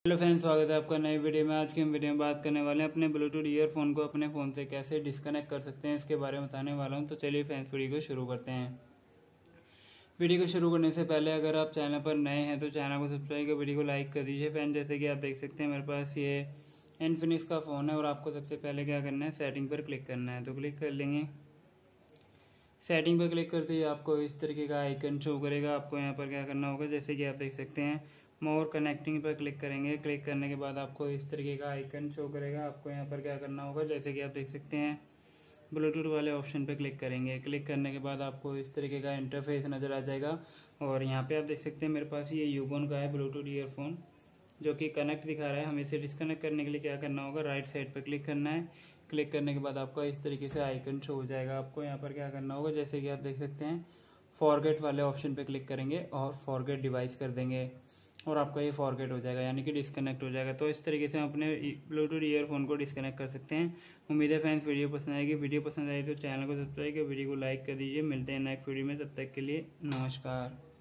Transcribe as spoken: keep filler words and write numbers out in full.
Hello friends, स्वागत है आपका नई वीडियो में। आज की हम वीडियो में बात करने वाले हैं अपने ब्लूटूथ ईयरफोन को अपने फ़ोन से कैसे डिस्कनेक्ट कर सकते हैं, इसके बारे में बताने वाला हूं। तो चलिए फ्रेंड्स, वीडियो को शुरू करते हैं। वीडियो को शुरू करने से पहले अगर आप चैनल पर नए हैं तो चैनल को सब्सक्राइब कर वीडियो को लाइक कर दीजिए। फ्रेंड, जैसे कि आप देख सकते हैं मेरे पास ये इन्फिनिक्स का फ़ोन है और आपको सबसे पहले क्या करना है, सेटिंग पर क्लिक करना है। तो क्लिक कर लेंगे। सेटिंग पर क्लिक करते ही आपको इस तरीके का आइकन शो करेगा। आपको यहाँ पर क्या करना होगा, जैसे कि आप देख सकते हैं मोर कनेक्टिंग पर क्लिक करेंगे। क्लिक करने के बाद आपको इस तरीके का आइकन शो करेगा। आपको यहाँ पर क्या करना होगा, जैसे कि आप देख सकते हैं ब्लूटूथ वाले ऑप्शन पे क्लिक करेंगे। क्लिक करने के बाद आपको इस तरीके का इंटरफेस नज़र आ जाएगा और यहाँ पे आप देख सकते हैं मेरे पास ये यूबोन का है ब्लूटूथ ईयरफोन जो कि कनेक्ट दिखा रहा है। हमें इसे डिस्कनेक्ट करने के लिए क्या करना होगा, राइट साइड पर क्लिक करना है। क्लिक करने के बाद आपका इस तरीके से आइकन शो हो जाएगा। आपको यहाँ पर क्या करना होगा, जैसे कि आप देख सकते हैं फॉरगेट वाले ऑप्शन पे क्लिक करेंगे और फॉरगेट डिवाइस कर देंगे और आपका ये फॉरगेट हो जाएगा, यानी कि डिस्कनेक्ट हो जाएगा। तो इस तरीके से हम अपने ब्लूटूथ ईयरफोन को डिस्कनेक्ट कर सकते हैं। उम्मीद है फ्रेंड्स वीडियो पसंद आएगी। वीडियो पसंद आई तो चैनल को सब्सक्राइब कर वीडियो को लाइक कर दीजिए। मिलते हैं नेक्स्ट वीडियो में, तब तक के लिए नमस्कार।